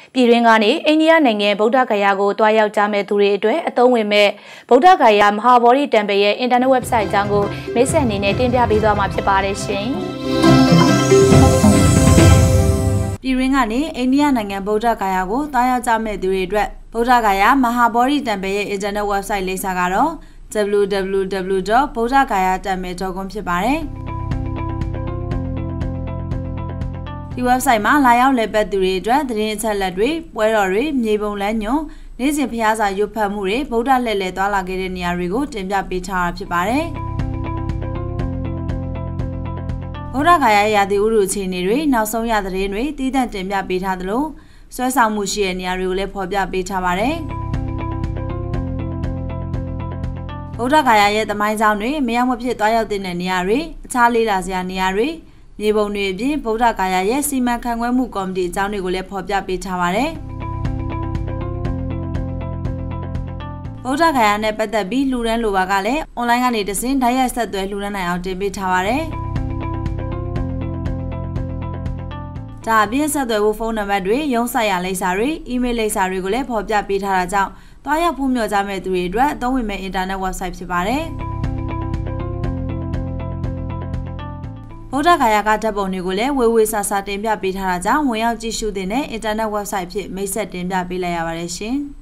ပြည်တွင်းကနေအိန္ဒိယနိုင်ငံဗုဒ္ဓဂယာကိုတွားရောက်ကြမဲ့သူတွေအတွက်အသုံးဝင်မဲ့ဗုဒ္ဓဂယာမဟာဗောဓိတမ်ပယ်ရဲ့အင်တာနက် website အကြောင်းကိုမိတ်ဆက်အနေနဲ့တင်ပြပေးသွားမှာဖြစ်ပါတယ်ရှင်။ပြည်တွင်းကနေအိန္ဒိယနိုင်ငံဗုဒ္ဓဂယာကိုတွားရောက်ကြမဲ့သူတွေအတွက်ဗုဒ္ဓဂယာမဟာဗောဓိတမ်ပယ်ရဲ့အင်တာနက် website လိပ်စာကတော့ www.buddhagayatemple.com ဖြစ်ပါတယ်။ဒီ website မှာလာရောက်လည်ပတ်သူတွေအတွက်သတင်းအချက်အလက်တွေပွဲတော်တွေမြေပုံလမ်းညွှန်နေ့စဉ်ဖျားစာရွတ်ဖတ်မှုတွေဗုဒ္ဓလှည့်လည်သွားလာခဲ့တဲ့နေရာတွေကိုတင်ပြပေးထားတာဖြစ်ပါတယ်။ဗုဒ္ဓဂယာရာသီဥတုအခြေအနေတွေနောက်ဆုံးရသတင်းတွေတည်တံ့တင်ပြပေးထားသလိုဆွဲဆောင်မှုရှိတဲ့နေရာတွေကိုလည်းဖော်ပြပေးထားပါတယ်။ဗုဒ္ဓဂယာရဲ့သမိုင်းကြောင်းတွေမရောက်မဖြစ်သွားရောက်တဲ့နေရာတွေအခြားလေးလာစရာနေရာတွေမြေပုံတွေအပြင်ဗုဒ္ဓဂယာရဲ့စီမံခန့်ခွဲမှုကော်မတီအကြောင်းတွေကိုလည်းဖော်ပြပေးထားပါတယ်။ဗုဒ္ဓဂယာနဲ့ပတ်သက်ပြီးလှူဒန်းလိုပါကလည်းအွန်လိုင်းကနေတဆင့်ဓာတ်ရိုက်ဆက်သွယ်လှူဒန်းနိုင်အောင်တင်ပေးထားပါတယ်။ဒါအပြင်ဆက်သွယ်ဖို့ဖုန်းနံပါတ်တွေရုံးဆိုင်ရာလိပ်စာတွေအီးမေးလ်လိပ်စာတွေကိုလည်းဖော်ပြပေးထားတာကြောင့်တွားရောက်ဖို့မျှော်ကြမဲ့သူတွေအတွက်အသုံးဝင်မဲ့အင်တာနက် website ဖြစ်ပါတယ်။ဗုဒ္ဓဂယာကဓာတ်ပုံတွေကိုလည်းဝေဝေဆာဆာတင်ပြပေးထားတာကြောင့်ဝင်ရောက်ကြည့်ရှုတဲ့အင်တာနက် website ဖြစ်မိတ်ဆက်တင်ပြပေးလိုက်ရပါတယ်ရှင်။